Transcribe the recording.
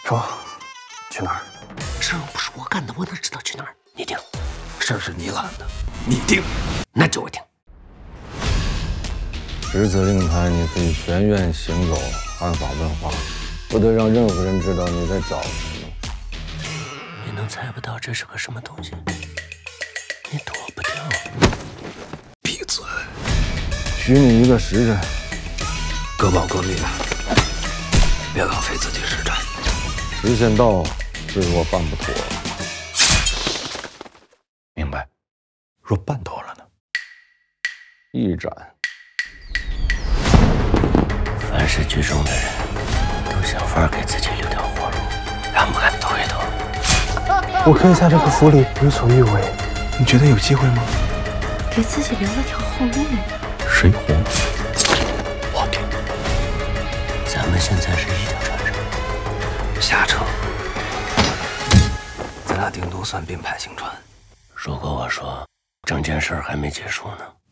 说，去哪儿？ 这又不是我干的，我哪知道去哪儿？你定。 事儿是你揽的，你定。 那就我定。 十字令牌，你可以全院行走，按法问话，不得让任何人知道你在找什么。 你能猜不到这是个什么东西？你躲不掉。 闭嘴！ 许你一个时辰， 各保各命，别浪费自己时辰。 时限到，自若办不妥。 明白。若办妥了呢？ 一斩。 凡是剧中的人，都想法给自己留条活路，敢不敢赌一赌？ 我可以在这个府里为所欲为，你觉得有机会吗？ 给自己留了条后路。 谁活？我定。 咱们现在是一条船上， 下车。咱俩顶多算并排行船。 如果我说整件事还没结束呢？